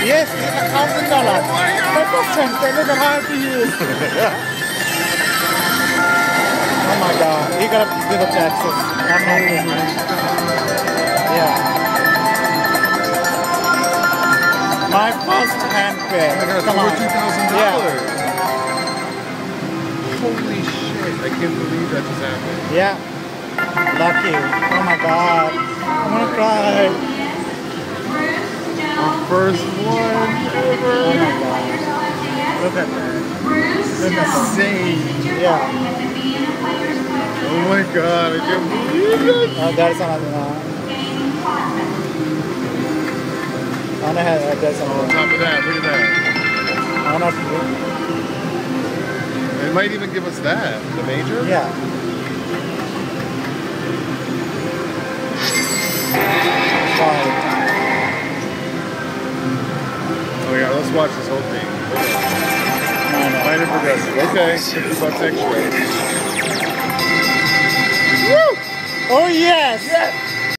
Yes, $1,000. My first time, look at how happy he is. Oh my God, he got to do the taxes. I'm not doing it. Yeah. My first hand pay. Come on. $2,000. Yeah. Holy shit, I can't believe that just happened. Yeah. Lucky. Oh my God. I'm gonna cry. Our first one ever. Oh my God. Look at that. That's insane. Yeah. Oh my God, I can't believe it. Oh, there's another one. On the head, there's another On one. top of that, look at that. On a It might even give us that, the major? Yeah. Wow. Oh yeah, let's watch this whole thing. No. Minor progressive. Okay, $50 extra. Woo! Oh yes! Yes!